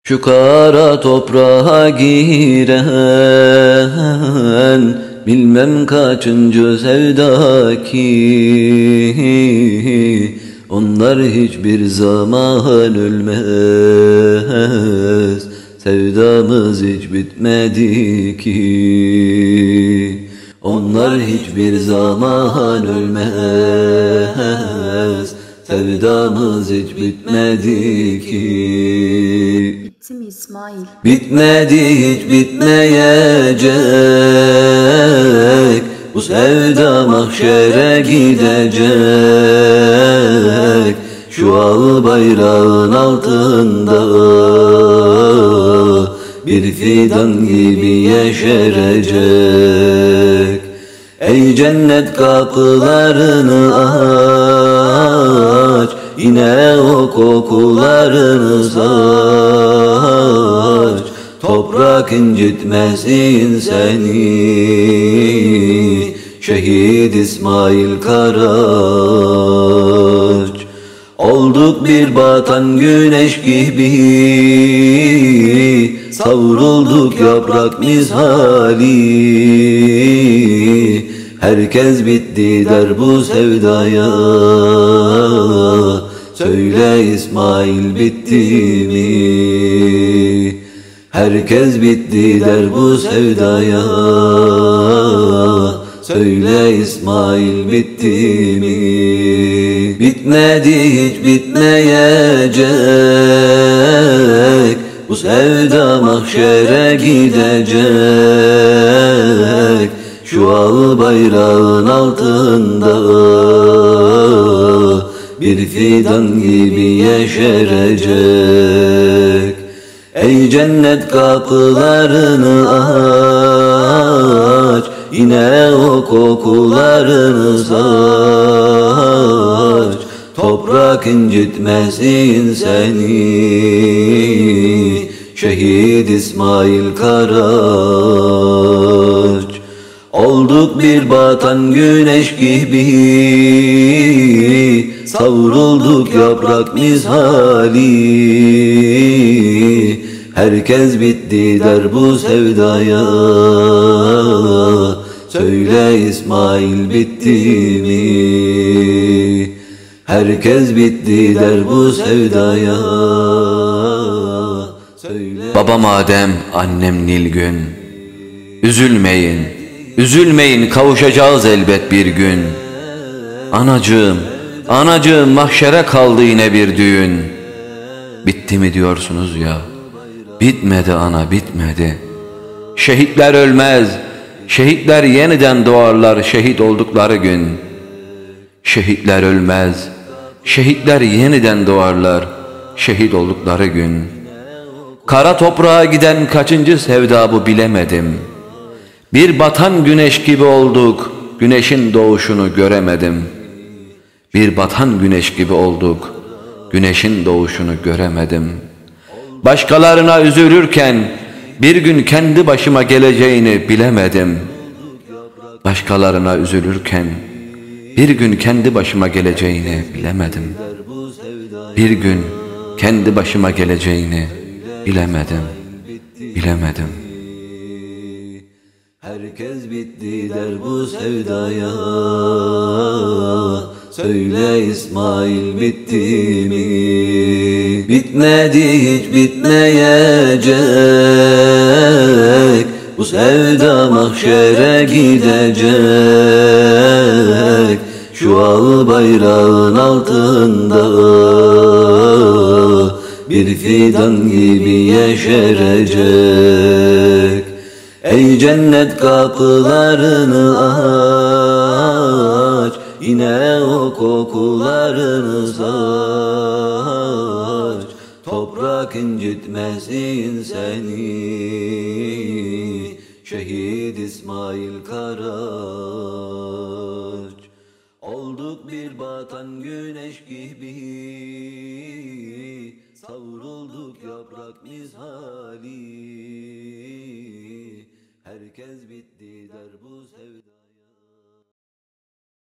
Şu kara toprağa giren bilmem kaçıncı sevda ki, onlar hiçbir zaman ölmez, sevdamız hiç bitmedi ki. Onlar hiçbir zaman ölmez, sevdamız hiç bitmedi ki. Bitti mi İsmail? Bitmedi, hiç bitmeyecek, bu sevda mahşere gidecek. Şu al bayrağın altında bir fidan gibi yeşerecek. Ey cennet kapılarını aç, yine o kokularını saç. Toprak incitmesin seni, Şehit İsmail Karaç. Olduk bir batan güneş gibi, savrulduk yaprak misali. Herkes bitti der bu sevdaya, söyle İsmail bitti mi? Herkes bitti der bu sevdaya, söyle İsmail bitti mi? Bitmedi, hiç bitmeyecek, bu sevda mahşere gidecek. Şu al bayrağın altında bir fidan gibi yeşerecek. Ey cennet kapılarını aç, yine o kokularını saç. Toprak incitmesin seni, Şehit İsmail Karaç. Olduk bir batan güneş gibi, savrulduk yaprak misali. Herkes bitti der bu sevdaya, söyle İsmail bitti mi? Herkes bitti der bu sevdaya, söyle. Babam Adem, annem Nilgün, üzülmeyin, üzülmeyin, kavuşacağız elbet bir gün. Anacığım, anacığım, mahşere kaldı yine bir düğün. Bitti mi diyorsunuz ya? Bitmedi ana, bitmedi. Şehitler ölmez, şehitler yeniden doğarlar şehit oldukları gün. Şehitler ölmez, şehitler yeniden doğarlar şehit oldukları gün. Kara toprağa giden kaçıncı sevda bu bilemedim. Bir batan güneş gibi olduk, güneşin doğuşunu göremedim. Bir batan güneş gibi olduk, güneşin doğuşunu göremedim. Başkalarına üzülürken bir gün kendi başıma geleceğini bilemedim. Başkalarına üzülürken bir gün kendi başıma geleceğini bilemedim. Bir gün kendi başıma geleceğini bilemedim, bilemedim. Herkes bitti der bu sevdaya, söyle İsmail bitti mi? Bitmedi, hiç bitmeyecek, bu sevda mahşere gidecek. Şu al bayrağın altında bir fidan gibi yeşerecek. Ey cennet kapılarını aç, yine o kokularını saç. Toprak incitmesin seni, Şehit İsmail Karaç. Olduk bir batan güneş gibi, savrulduk yaprak misali. Herkes bitti der bu sevda.